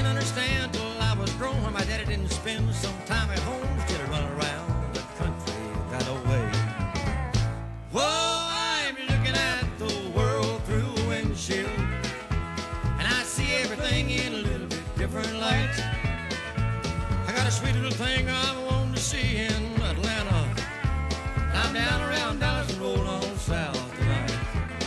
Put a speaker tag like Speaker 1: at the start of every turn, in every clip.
Speaker 1: didn't understand till I was grown when my daddy didn't spend some time at home, instead of running around the country that way. Whoa, I'm looking at the world through a windshield, and I see everything in a little bit different light. I got a sweet little thing I'm wanting to see in Atlanta. I'm down around Dallas and roll on south tonight.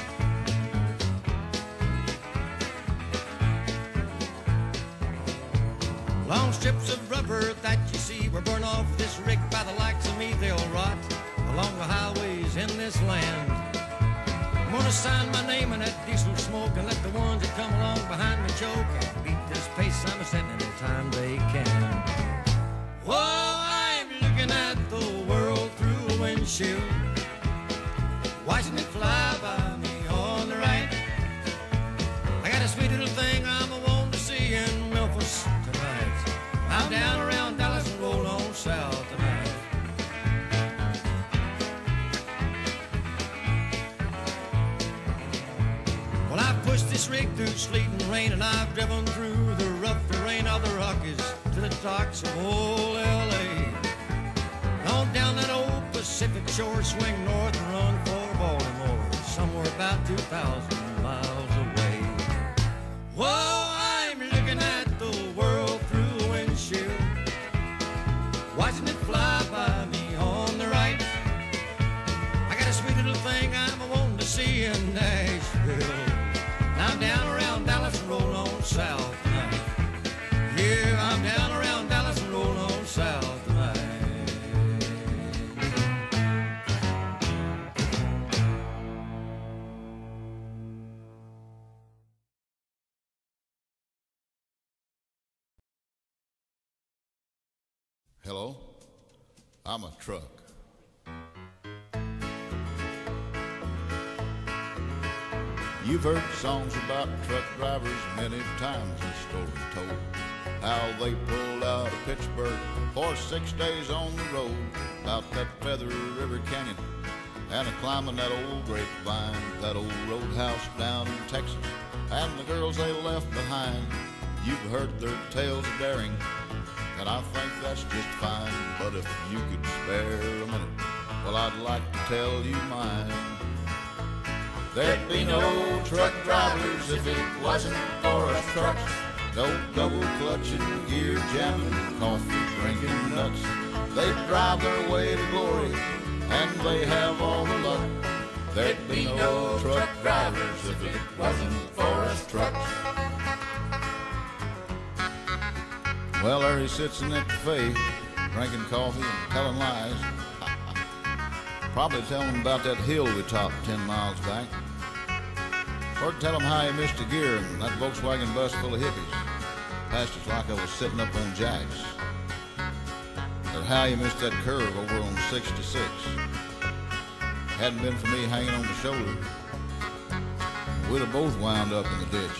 Speaker 1: Long strips of rubber that you see were burned off this rig by the likes of me. They'll rot along the highways in this land. I'm gonna sign my name in that diesel smoke and let the ones that come along behind me choke and beat this pace I'm setting anytime they can. Whoa, I'm looking at the world through a windshield, watching it fly by me on the right. I got a sweet little thing I'm wanting to see in Memphis tonight. I'm down around Dallas and roll on south tonight. Well, I've pushed this rig through sleet and rain, and I've driven through the rough terrain of the Rockies to the docks of old L.A. On down that old Pacific shore, swing north and run for Baltimore, somewhere about 2,000 miles away. Whoa, I'm looking at the world through a windshield, watching it fly by me on the right. I got a sweet little thing I'm wanting to see in Nashville. I'm down around Dallas and roll on south tonight. Yeah, I'm down around Dallas and roll on south tonight.
Speaker 2: Hello, I'm a truck. You've heard songs about truck drivers many times, the story told how they pulled out of Pittsburgh for 6 days on the road, about that Feather River Canyon and a climbing that old grapevine, that old roadhouse down in Texas, and the girls they left behind. You've heard their tales of daring, and I think that's just fine, but if you could spare a minute, well, I'd like to tell you mine. There'd be no truck drivers if it wasn't for us trucks. No double clutching, gear jamming, coffee drinking nuts. They drive their way to glory, and they have all the luck. There'd be no truck drivers if it wasn't for us trucks. Well, there he sits in that cafe, drinking coffee and telling lies. Probably telling him about that hill we topped 10 miles back. Or tell him how he missed a gear in that Volkswagen bus full of hippies. Passed us like I was sitting up on jacks. Or how he missed that curve over on 66. Hadn't been for me hanging on the shoulder, we'd have both wound up in the ditch.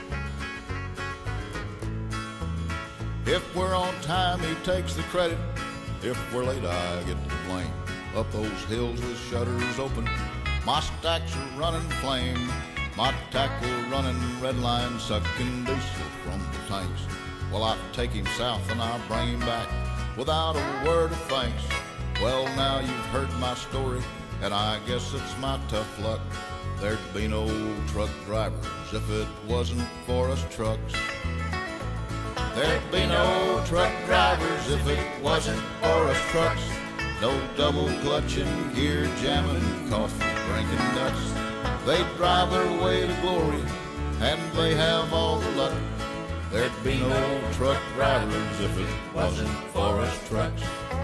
Speaker 2: If we're on time, he takes the credit. If we're late, I get the blame. Up those hills with shutters open, my stacks are running flame. My tackle running red line, sucking diesel from the tanks. Well, I take him south and I bring him back without a word of thanks. Well, now you've heard my story, and I guess it's my tough luck. There'd be no truck drivers if it wasn't for us trucks. There'd be no truck drivers if it wasn't for us trucks. No double clutching, gear jamming, coffee drinking nuts. They drive their way to glory, and they have all the luck. There'd be no truck drivers if it wasn't for us trucks.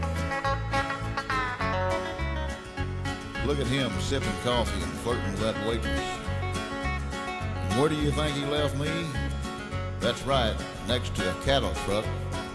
Speaker 2: Look at him sipping coffee and flirting with that waitress. And where do you think he left me? That's right, next to a cattle truck.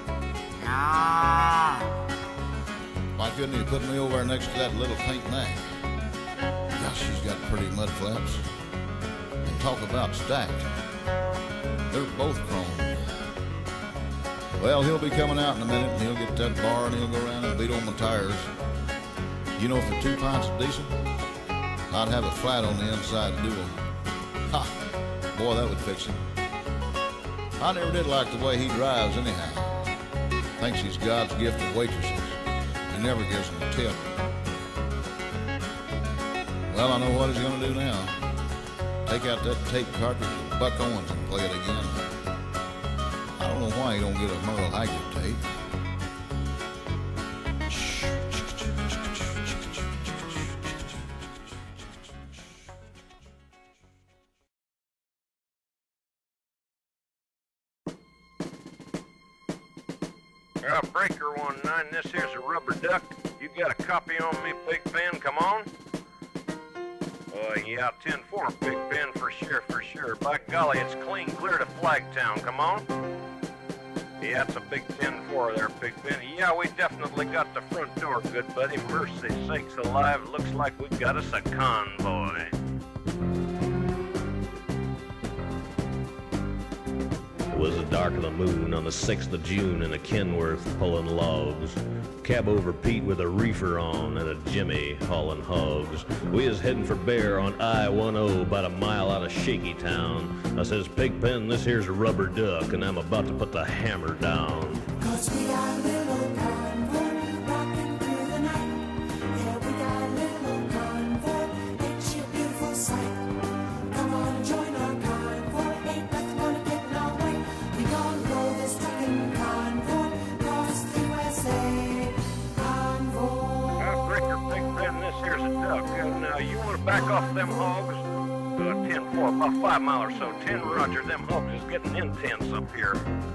Speaker 2: Why couldn't he put me over next to that little pink nag? Gosh, she's got pretty mud flaps. And talk about stacked. They're both chrome. Well, he'll be coming out in a minute, and he'll get that bar, and he'll go around and beat on my tires. You know, for 2 pints of diesel, I'd have a flat on the inside dual. Ha! Boy, that would fix him. I never did like the way he drives anyhow. Thinks he's God's gift to waitresses and never gives them a tip. Well, I know what he's gonna do now. Take out that tape cartridge of Buck Owens and play it again. I don't know why he don't get a Merle Haggard tape.
Speaker 3: Breaker 19, this here's a Rubber Duck. You got a copy on me, Big Ben? Come on. Yeah, 10-4, Big Ben, for sure. By golly, it's clean clear to Flagtown. Come on. Yeah, it's a big 10-4 there, Big Ben. Yeah, we definitely got the front door, good buddy. Mercy sakes alive, looks like we got us a convoy. It was the dark of the moon on the 6th of June in a Kenworth pulling logs. Cab over Pete with a reefer on and a Jimmy hauling hogs. We is heading for Bear on I-10 about a mile out of Shaky Town. I says, Pigpen, this here's a Rubber Duck and I'm about to put the hammer down.
Speaker 4: 'Cause we got a little convoy rocking through the night. Yeah, we got a little convoy, it's your beautiful sight. Come on and join our convoy, ain't nothing gonna get in our way. We gonna blow this trucking convoy across the USA. Convoy.
Speaker 3: Breaker, Big Ben, this here's a duck. Now, you want to back off them hogs? 10-4, about 5 mile or so. 10 Roger, them hogs is getting intense up here.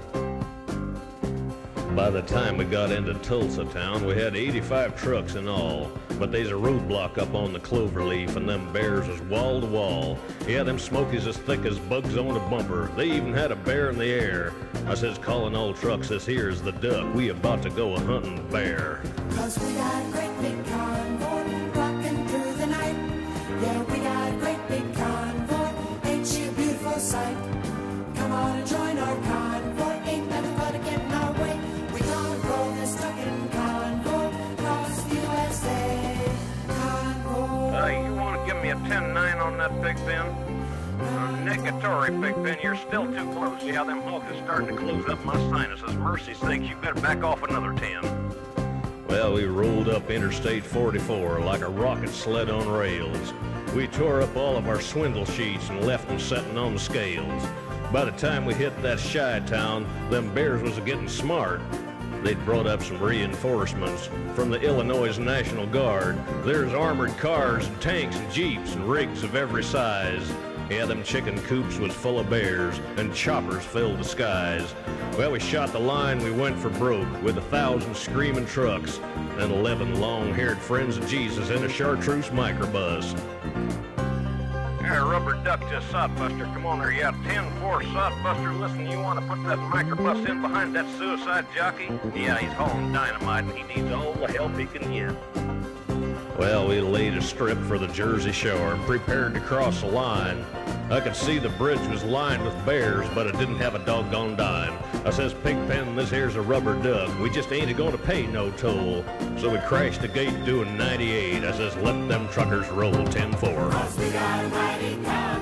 Speaker 3: By the time we got into Tulsa town, we had 85 trucks in all. But there's a roadblock up on the Cloverleaf, and them bears was wall to wall. Yeah, them smokies as thick as bugs on a bumper. They even had a bear in the air. I says, calling all trucks, this here's the Duck. We about to go a-hunting bear.
Speaker 4: 'Cause we got a great big convoy rocking through the night. Yeah, we got a great big convoy, ain't she a beautiful sight? Come on and join our convoy, ain't nothing but to get in our way. We gonna blow this trucking convoy across the USA. Convoy.
Speaker 3: You want to give me a 10-9 on that, Big Ben? Negatory, Big Ben, you're still too close. Yeah, them hogs is starting to close up my sinuses. Mercy sakes, you better back off another 10. Well, we rolled up Interstate 44 like a rocket sled on rails. We tore up all of our swindle sheets and left them setting on the scales. By the time we hit that shy town, them bears was getting smart. They'd brought up some reinforcements from the Illinois National Guard. There's armored cars and tanks and jeeps and rigs of every size. Yeah, them chicken coops was full of bears, and choppers filled the skies. Well, we shot the line, we went for broke, with 1,000 screaming trucks, and 11 long-haired friends of Jesus in a chartreuse microbus. Here, Rubber Duck just sodbuster. Come on there, yeah, 10-4 sodbuster. Listen, you want to put that microbus in behind that suicide jockey? Yeah, he's hauling dynamite, and he needs all the help he can get. Well, we laid a strip for the Jersey Shore and prepared to cross the line. I could see the bridge was lined with bears, but it didn't have a doggone dime. I says, Pigpen, this here's a Rubber Duck. We just ain't gonna pay no toll. So we crashed the gate doing 98. I says, let them truckers roll 10-4.
Speaker 4: 'Cause we got a mighty convoy.